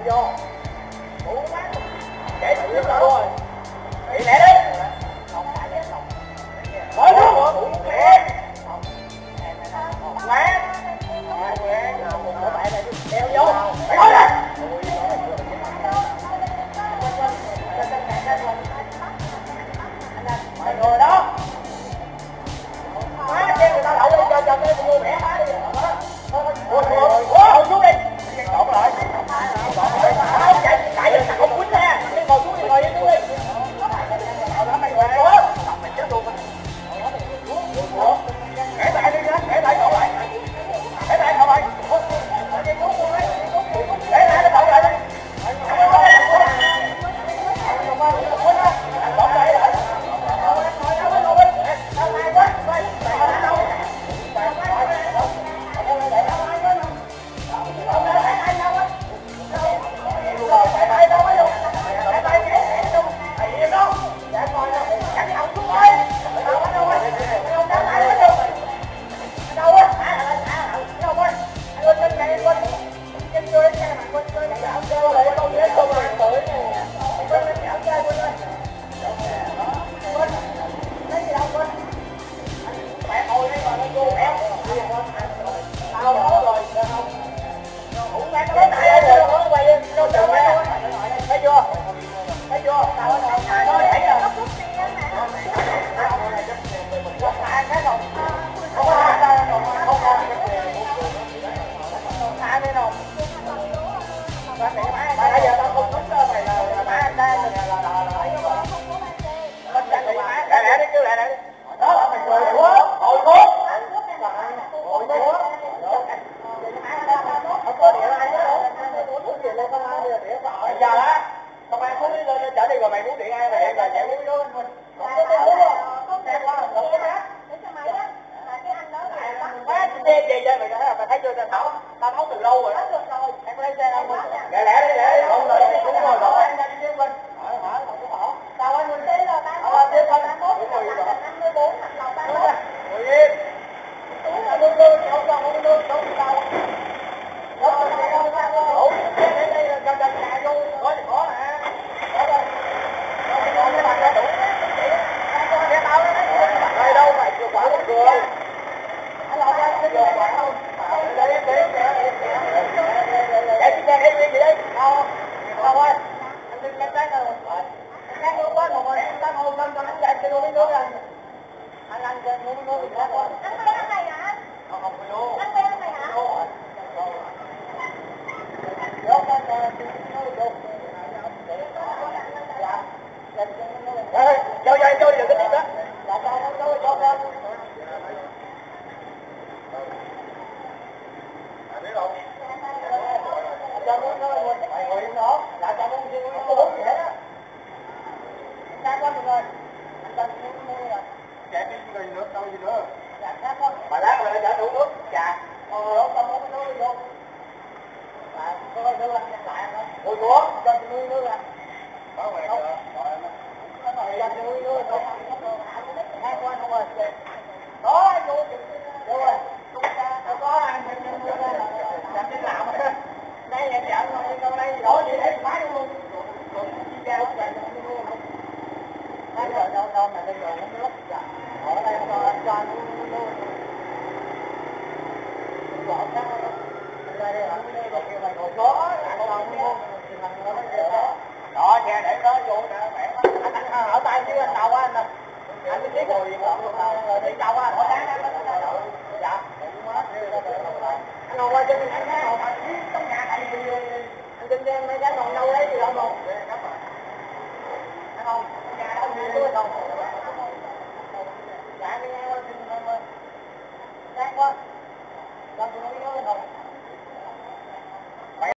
vô. Đủ quá. Để được rồi. Đi lẹ đi. Mới luôn. Đủ lẹ. Quá. Đeo vô. Thôi nè. Mọi người đó. Má xem người ta đậu đi cho cái mua mẻ má đi. Ủa xuống đi. Đổ lại. Không chạy chạy được không quýnh nha. Đi ngồi xuống đi ngồi đi xuống đi. Mày chết luôn. Để lại đi nha, để lại cậu lại. Để lại cậu lại. Để lại nó cậu lại đi. Đó, xe để đó vô nè, anh ở tay chứ anh đâu á anh. Anh cứ biết rồi đi đâu á, hỏi đáng. Dạ. Anh ngồi qua trên anh